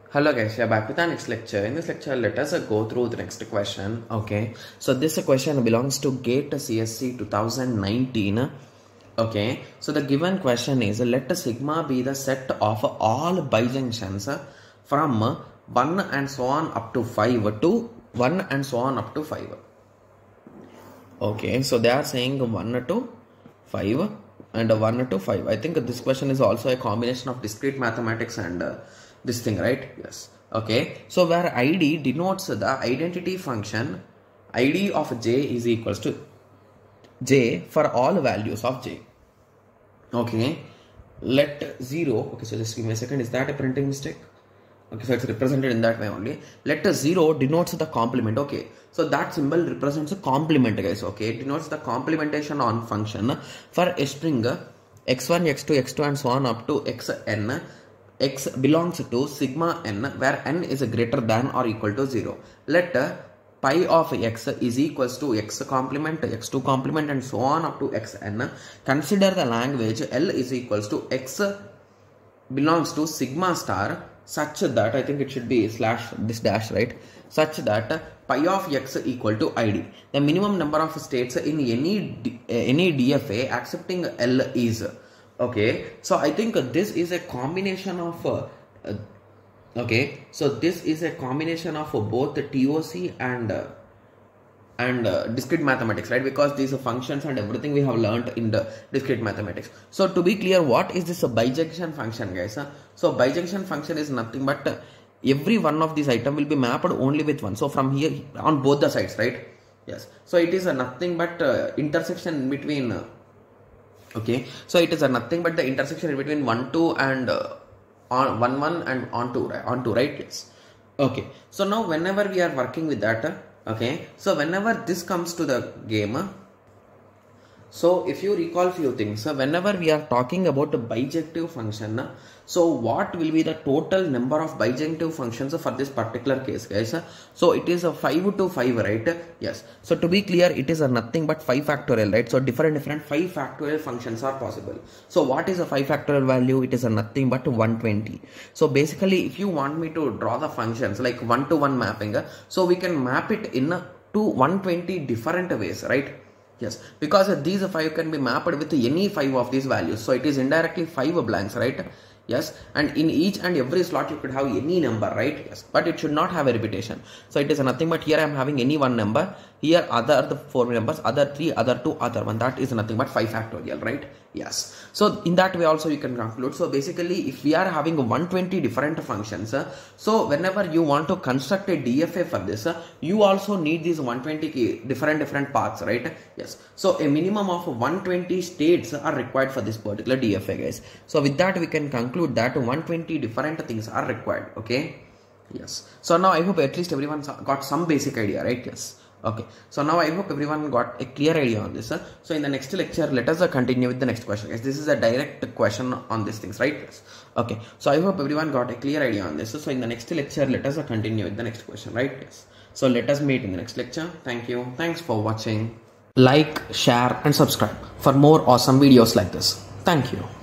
Hello guys, we are back with our next lecture. In this lecture, let us go through the next question. Okay, so this question belongs to GATE CSC 2019. Okay, so the given question is, let sigma be the set of all bijunctions from 1 and so on up to 5 to 1 and so on up to 5. Okay, so they are saying 1 to 5 and 1 to 5. I think this question is also a combination of discrete mathematics and this thing, right? Yes. Okay, so where id denotes the identity function, id of j is equals to j for all values of j. Okay, let 0, okay, so just give me a second, is that a printing mistake? Okay, so it's represented in that way only. Let 0 denotes the complement. Okay, so that symbol represents a complement, guys. Okay, it denotes the complementation on function for a string x1, x2, x2 and so on up to xn. X belongs to sigma n, where n is greater than or equal to 0. Let pi of x is equals to x complement, x2 complement and so on up to xn. Consider the language L is equals to x belongs to sigma star such that, I think it should be slash this dash, right? Such that pi of x equal to id. The minimum number of states in any DFA accepting L is. Okay, so I think this is a combination of okay, so this is a combination of both the TOC and discrete mathematics, right? Because these are functions and everything we have learned in the discrete mathematics. So to be clear, what is this bijunction function, guys? So bijunction function is nothing but every one of these items will be mapped only with one. So from here on both the sides, right? Yes. So it is nothing but intersection in between. Okay, so it is nothing but the intersection in between 1, 2 and on 1, 1 and on 2, right? On 2, right? Yes. Okay, so now whenever we are working with that, okay, so whenever this comes to the game, so if you recall few things, whenever we are talking about a bijective function, so what will be the total number of bijective functions for this particular case, guys? So it is a 5 to 5, right? Yes. So to be clear, it is a nothing but 5 factorial, right? So different 5 factorial functions are possible. So what is a 5 factorial value? It is a nothing but 120. So basically, if you want me to draw the functions like 1-to-1 mapping, so we can map it in to 120 different ways, right? Yes, because these 5 can be mapped with any 5 of these values. So it is indirectly 5 blanks, right? Yes, and in each and every slot you could have any number, right? Yes, but it should not have a repetition. So it is nothing but here I am having any one number, here other the 4 numbers, other 3, other 2, other 1. That is nothing but 5 factorial, right? Yes. So in that way also you can conclude. So basically if we are having 120 different functions, so whenever you want to construct a DFA for this, you also need these 120 different paths, right? Yes. So a minimum of 120 states are required for this particular DFA, guys. So with that we can conclude that 120 different things are required. Okay. Yes. So now I hope at least everyone got some basic idea, right? Yes. Okay, so now I hope everyone got a clear idea on this. So in the next lecture, let us continue with the next question, guys. This is a direct question on these things, right? Yes. Okay, so I hope everyone got a clear idea on this. So in the next lecture, let us continue with the next question, right? Yes. So let us meet in the next lecture. Thank you. Thanks for watching. Like, share and subscribe for more awesome videos like this. Thank you.